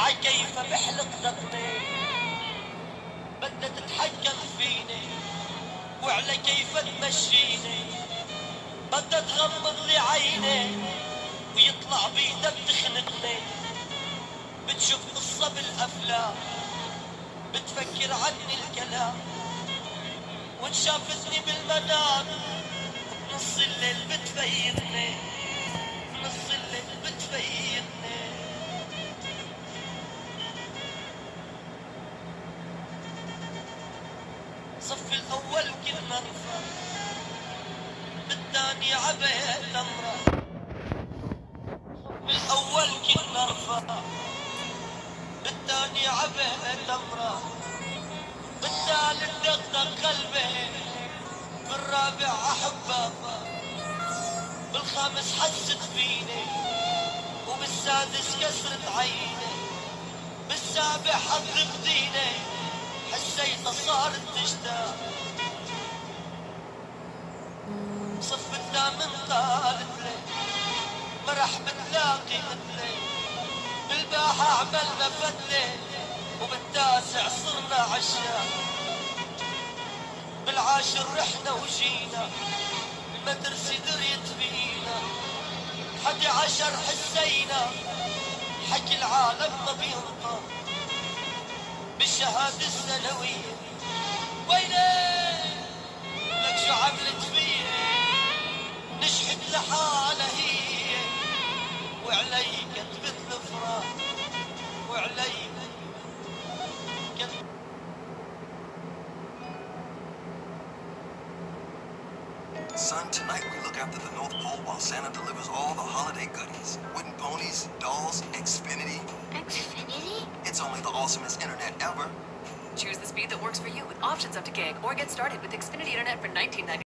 عكيفة بحلق ذقني، بدها تتحكم فيني وعلى كيف تمشيني، بدها تغمض لي عيني ويطلع بيدها بتخنقني. بتشوف قصة بالأفلام بتفكر عني الكلام، وإن شافتني بالمنام بنص الليل بتفيقني، بنص الليل بتفيقني. صف الأول كنا رفاق، بالثاني عبيت أمرأ. صف الأول كنا رفاق، بالثاني عبيت أمرأ، بالثالث دقدق قلبي، بالرابع أحبها، بالخامس حست فيني، وبالسادس كسرت عيني، بالسابع حط بديني، حسيتها صارت تشتاق. صف الثامن قالت لي مرحبا تلاقي مثلي، بالباحة عملنا فتلي، وبالتاسع صرنا عشاق. بالعاشر رحنا وجينا، المدرسة دريت بينا، 11 حسينا حكي العالم ما بينطق. بالشهادة الثانوية ويلي لك شو عملت فيها، نجحت لحالها هي، وعلي كتبت الفراق، وعلي كتبت. Son, tonight we look after the North Pole while Santa delivers all the holiday goodies. Wooden ponies, dolls, Xfinity. Xfinity? It's only the awesomest internet ever. Choose the speed that works for you with options up to gig, or get started with Xfinity Internet for $19.99.